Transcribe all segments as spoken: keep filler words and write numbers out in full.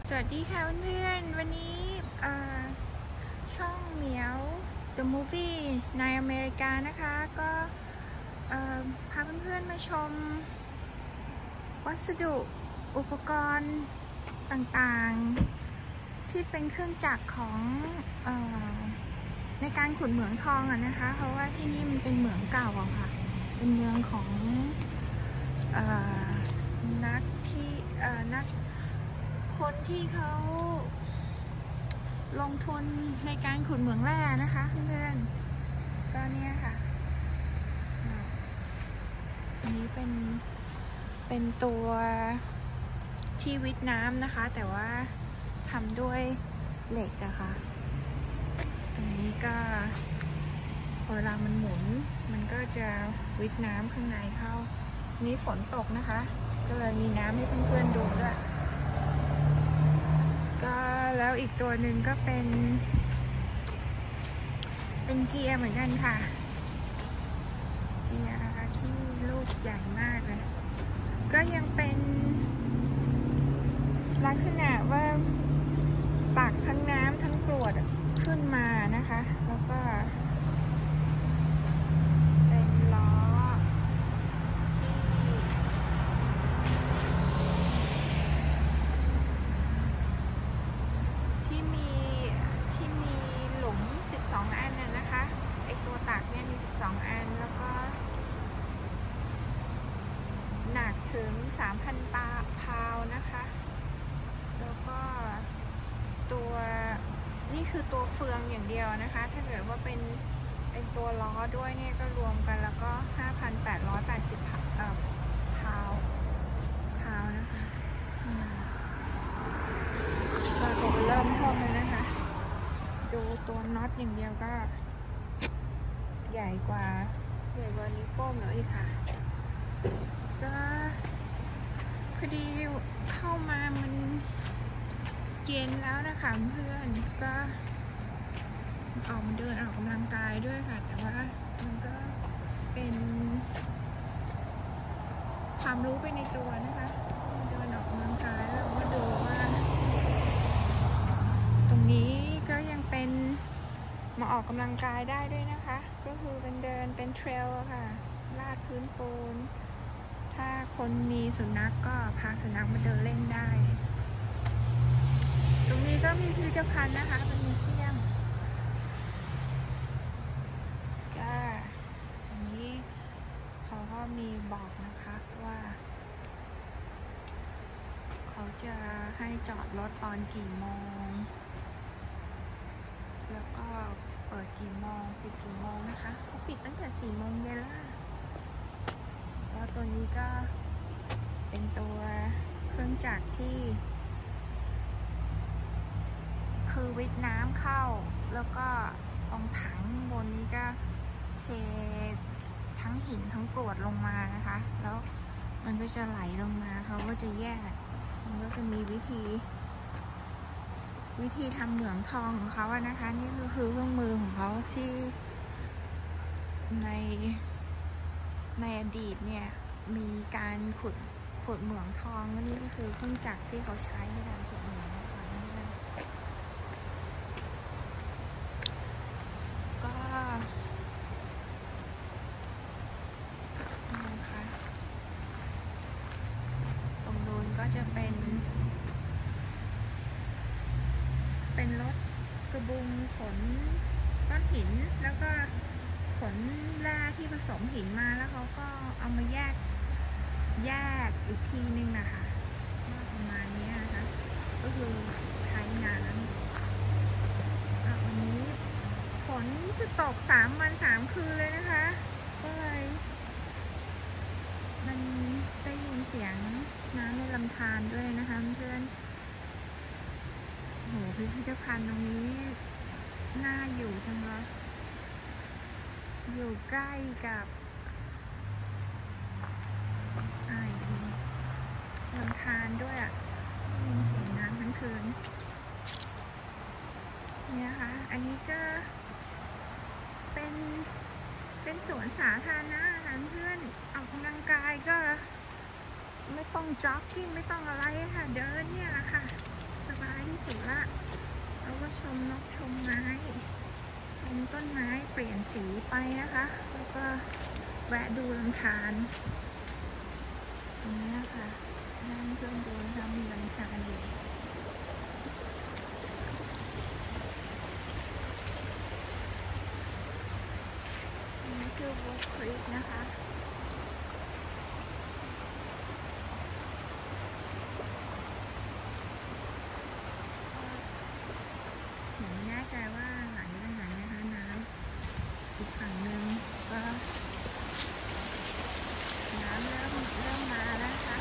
สวัสดีค่ะเพื่อนๆวันนี้ช่องเหมียว The Movie ในอเมริกานะคะก็พาเพื่อนๆมาชมวัสดุอุปกรณ์ต่างๆที่เป็นเครื่องจักรของเอ่อในการขุดเหมืองทองอะนะคะเพราะว่าที่นี่มันเป็นเหมืองเก่าอะค่ะเป็นเมืองของเอ่อนักที่เอ่อนักคนที่เขาลงทุนในการขุดเหมืองแร่นะคะเพื่อนๆก็เนี่ยค่ะอันนี้เป็นเป็นตัวที่วิทน้ำนะคะแต่ว่าทำด้วยเหล็กอะค่ะตรงนี้ก็พอเวลามันหมุนมันก็จะวิทน้ำข้างในเข้านี้ฝนตกนะคะก็เลยมีน้ำให้เพื่อนๆดูด้วยก็แล้วอีกตัวหนึ่งก็เป็นเป็นเกียร์เหมือนกันค่ะเกียร์ที่ลูกใหญ่มากเลยก็ยังเป็นลักษณะว่าตักทั้งน้ำทั้งกรวดขึ้นมานะคะแล้วก็เป็นล้อที่มีที่มีหลุมสิบสองอันน่ะนะคะไอตัวตักเนี่ยมีสิบสองอันแล้วก็หนักถึง สามพัน พาวนะคะแล้วก็ตัวนี่คือตัวเฟืองอย่างเดียวนะคะถ้าเกิดว่าเป็นเป็นตัวล้อด้วยเนี่ยก็รวมกันแล้วก็ ห้าพันแปดร้อยแปดสิบ เอ่อพาวพาวนะคะก็ตัวเริ่มเท่านั้นนะคะดูตัวน็อตอย่างเดียวก็ใหญ่กว่าใหญ่กว่านิ้วโป้งเลยค่ะก็พอดีเข้ามามันเย็นแล้วนะคะเพื่อนก็ออกมาเดินออกกำลังกายด้วยค่ะแต่ว่ามันก็เป็นความรู้ไปในตัวนะคะเดินออกกำลังกายแล้วก็ดูว่าตรงนี้ก็ยังเป็นมาออกกำลังกายได้ด้วยนะคะก็คือเป็นเดินเป็นเทรลค่ะลาดพื้นปูนถ้าคนมีสุนัข ก, ก็พาสุนัขมาเดินเล่นได้ตรงนี้ก็มีพิพิธภัณฑ์นะคะเป็นมิวเซียมก็ตรงนี้เขาก็มีบอกนะคะว่าเขาจะให้จอดรถตอนกี่โมงแล้วก็เปิดกี่โมงปิดกี่โมงนะคะเขาปิดตั้งแต่สี่โมงเย็นแล้วแล้วตัวนี้ก็เป็นตัวเครื่องจักรที่คือวิทน้ำเข้าแล้วก็ตรงถังบนนี้ก็เททั้งหินทั้งกรวดลงมานะคะแล้วมันก็จะไหลลงมาเขาก็จะแยกมันก็จะมีวิธีวิธีทำเหมืองทองของเขาอะนะคะนี่ก็คือเครื่องมือของเขาที่ในในอดีตเนี่ยมีการขุดขุดเหมืองทองและนี่ก็คือเครื่องจักรที่เขาใช้ในการขุดเหมืองก็นะคะตรงนู้นก็จะเป็นเป็นรถกระบุงขนก้อนหินแล้วก็ขนแร่ที่ผสมหินมาแล้วเขาก็เอามาแยกแยกอีกทีนึงนะคะประมาณนี้นะคะก็คือใช้น้ำวันนี้ฝนจะตกสามวันสามคืนเลยนะคะก็เลยมันได้ยินเสียงน้ำในลำธารด้วยนะคะเพื่อนโหพิพิธภัณฑ์ตรงนี้น่าอยู่จังเลยอยู่ใกล้กับลำธารด้วยอ่ะได้ยินเสียงน้ำทั้งคืนเนี่ยค่ะอันนี้ก็เป็นเป็นสวนสาธารณะค่ะเพื่อนออกกำลังกายก็ไม่ต้องจ็อกกิ้งไม่ต้องอะไรค่ะเดินเนี่ยค่ะสบที่สุดละเราก็ชมนกชมไม้ชมต้นไม้เปลี่ยนสีไปนะคะแล้วก็แวะดูลำธารตรงนี้ค่ะนั่งเครื่องดูนะคะมีลำธารอยู่นี่ชื่อ Woof นะคะผมไม่แน่ใจว่าไหลไปไหนนะคะน้ำอีกฝั่งหนึ่งก็น้ำเริ่มเริ่มมาแล้วค่ะ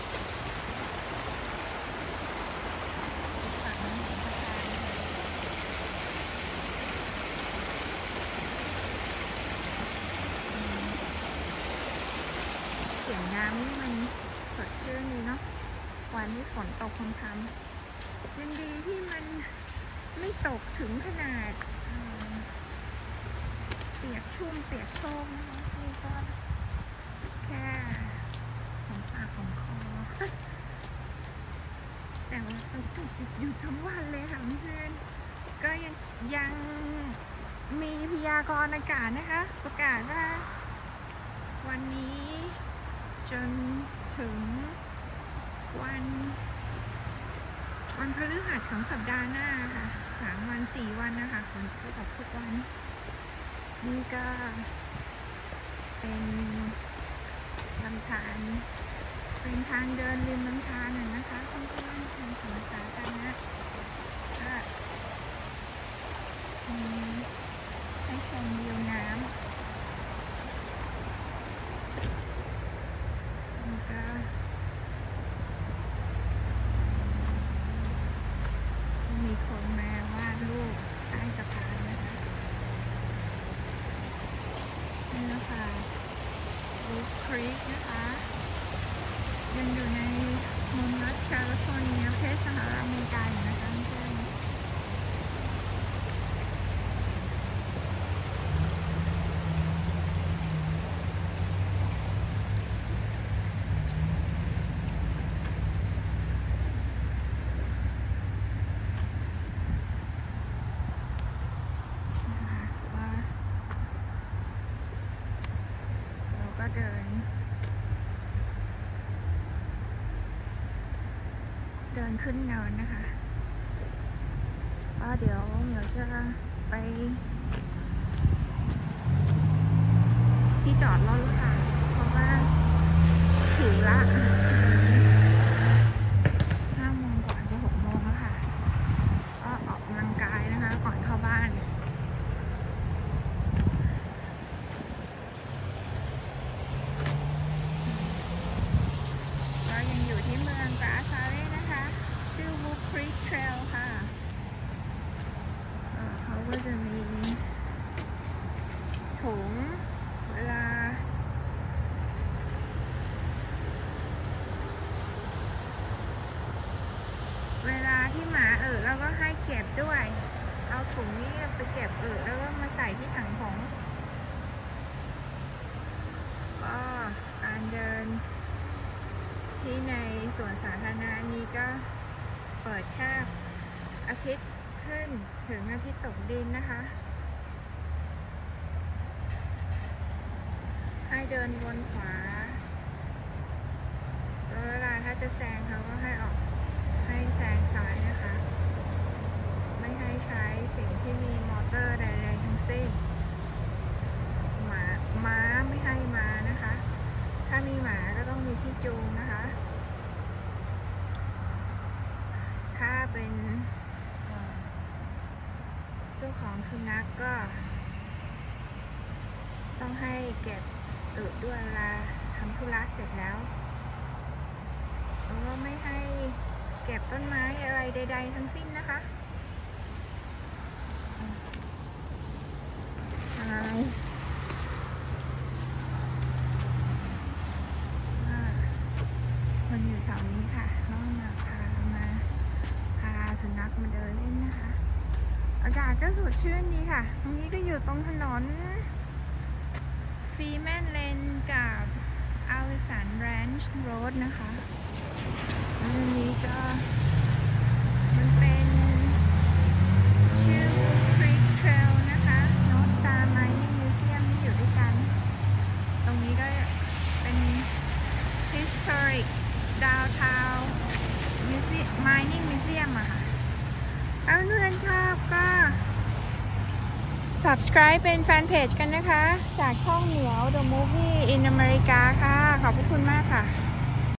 อีกฝั่งหนึ่งของสะพานเสียงน้ำนี่มันสดชื่นดีเนาะวันที่ฝนตกพรำๆยังดีที่มันไม่ตกถึงขนาดเปียกชุ่มเปียกโชกนะคะนี่ก็แค่ของปากของคอแต่ว่าฝนตกอยู่ทั้งวันเลยค่ะเพื่อนก็ยังยังมีพยากรณ์อากาศนะคะประกาศว่าวันนี้จนถึงวันวันพฤหัสของสัปดาห์หน้าค่ะสามวันสี่วันนะคะฝนจะตกทุกวันนี่ก็เป็นลำธารเป็นทางเดินริมลำธารน่ะนะคะเพื่อนๆในสวนสาธารณะก็มีให้ชมวิวน้ำนี่ก็มีคนมาวาดรูปใต้สะพานนะคะนี่นะคะวูฟครีกนะคะยังอยู่ในเมืองรัฐแคลิฟอร์เนียประเทศสหรัฐอเมริกาอยู่นะคะเพื่อนก็เดินเดินขึ้นเนินนะคะก็เดี๋ยวเดี๋ยวจะไปที่จอดรถแล้วค่ะเพราะว่าถึงละห้าโมงกว่าจะหกโมงแล้วค่ะก็ออกกำลังกายนะคะก่อนเข้าบ้านก็จะมีถุงเวลาเวลาที่หมาเออเราก็ให้เก็บด้วยเอาถุงนี้ไปเก็บเออแล้วก็มาใส่ที่ถังผงก็การเดินที่ในสวนสาธารณะนี้ก็เปิดแค่อาทิตย์ขึ้นถึงอาทิตย์ตกดินนะคะให้เดินวนขวาแล้วเวลาถ้าจะแซงเขาก็ให้ออกให้แซงซ้ายนะคะไม่ให้ใช้สิ่งที่มีมอเตอร์ใดๆทั้งสิ้นหมาม้าไม่ให้มานะคะถ้ามีหมาก็ต้องมีที่จูงนะคะถ้าเป็นเจ้าของสุนัข ก, ก็ต้องให้เก็บอึด้วยเวลาทำธุระเสร็จแล้วแล้วก็ไม่ให้เก็บต้นไม้อะไรใดๆทั้งสิ้นนะคะคนอยู่แถวนี้ค่ะก็มาพามาพาสุนัขมาเดินเล่นนะคะอากาศก็สดชื่นดีค่ะตรงนี้ก็อยู่ตรงถนนฟีแมนเลนกับอัลสันแรนช์โรดนะคะอันนี้ก็มันเป็น Downtown Mining Museum อะค่ะถ้าเพื่อนๆชอบก็ subscribe เป็นแฟนเพจกันนะคะจากช่องเหมียว The Movie in America ค่ะขอบคุณมากค่ะ